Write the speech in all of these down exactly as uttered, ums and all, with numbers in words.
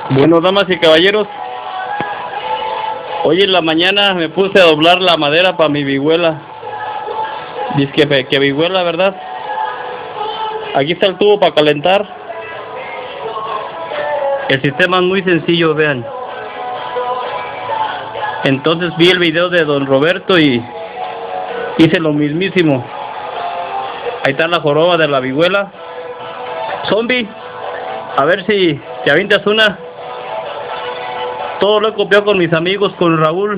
Bueno, damas y caballeros, hoy en la mañana me puse a doblar la madera para mi vihuela. Dice que, que vihuela, ¿verdad? Aquí está el tubo para calentar. El sistema es muy sencillo, vean. Entonces vi el video de don Roberto y hice lo mismísimo. Ahí está la joroba de la vihuela. Zombie, a ver si te avientas una. Todo lo he copiado con mis amigos, con Raúl,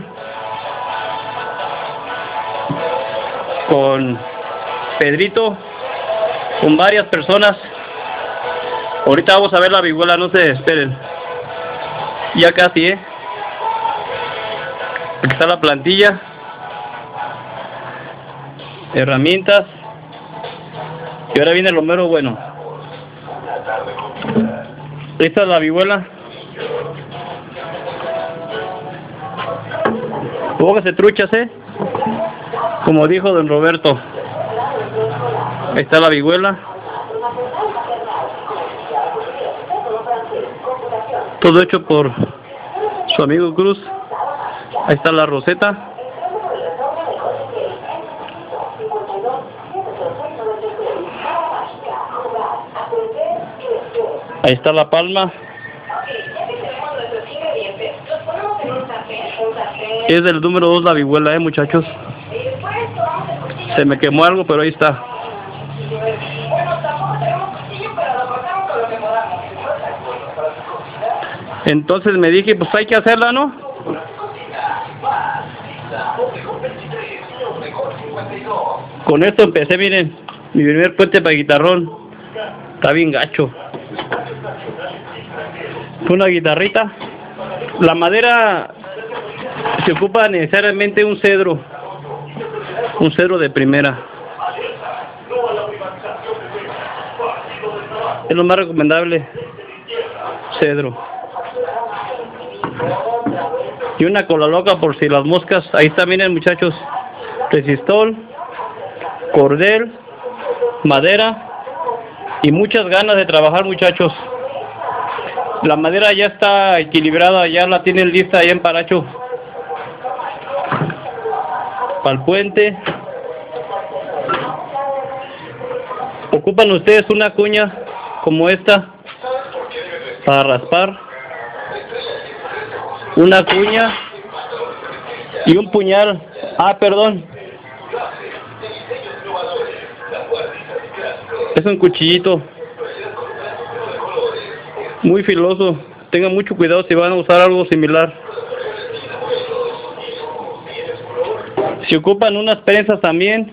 con Pedrito, con varias personas. Ahorita vamos a ver la vihuela, no se esperen. Ya casi, eh. Aquí está la plantilla, herramientas, y ahora viene lo mero bueno. Esta es la vihuela. Póngase truchas, eh, como dijo don Roberto. Ahí está la vihuela. Todo hecho por su amigo Cruz. Ahí está la roseta. Ahí está la palma. Es del número dos la vihuela, eh, muchachos. Se me quemó algo, pero ahí está. Entonces me dije, pues hay que hacerla, ¿no? Con esto empecé, miren, mi primer puente para guitarrón. Está bien gacho. Fue una guitarrita. La madera se ocupa necesariamente un cedro. Un cedro de primera. Es lo más recomendable. Cedro. Y una cola loca por si las moscas. Ahí está, miren, muchachos. Resistol, cordel, madera y muchas ganas de trabajar, muchachos. La madera ya está equilibrada, ya la tienen lista allá en Paracho para el puente. Ocupan ustedes una cuña como esta para raspar, una cuña y un puñal. Ah, perdón, es un cuchillito muy filoso. Tengan mucho cuidado si van a usar algo similar. Si ocupan unas prensas también,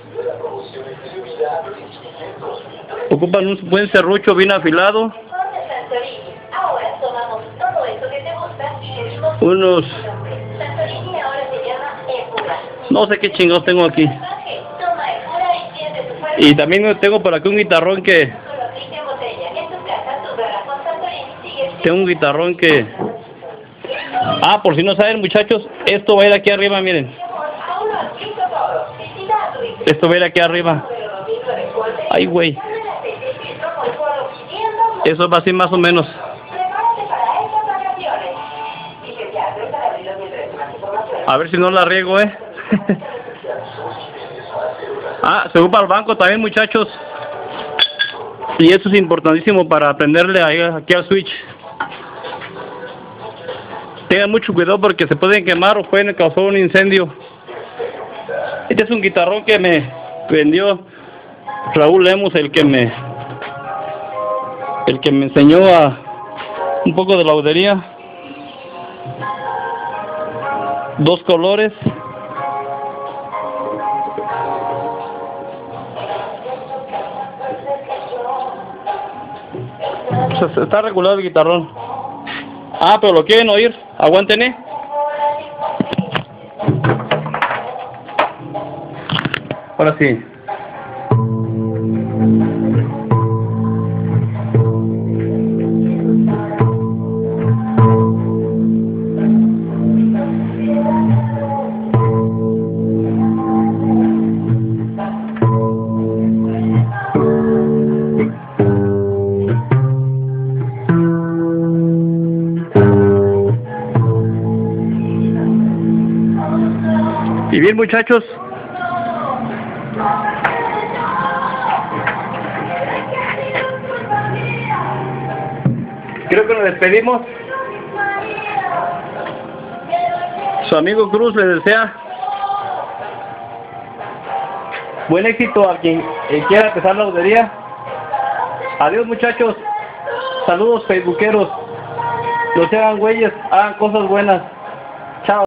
ocupan un buen serrucho bien afilado, unos, no sé qué chingados tengo aquí, y también tengo por aquí un guitarrón que tengo un guitarrón que ah, por si no saben, muchachos, esto va a ir aquí arriba, miren. Esto va a ir aquí arriba. Ay, güey. Eso va así más o menos. A ver si no la riego, eh. Ah, se ocupa el banco también, muchachos. Y eso es importantísimo para prenderle ahí, aquí al switch. Tengan mucho cuidado porque se pueden quemar o pueden causar un incendio. Este es un guitarrón que me vendió Raúl Lemos, el que me el que me enseñó a un poco de laudería. Dos colores. Pues está regulado el guitarrón. Ah, pero lo quieren oír. Aguanten, ¿eh? Ahora sí. Y bien, muchachos, creo que nos despedimos. Su amigo Cruz les desea buen éxito a quien eh, quiera empezar la lotería. Adiós, muchachos. Saludos, facebookeros. No se hagan güeyes, hagan cosas buenas.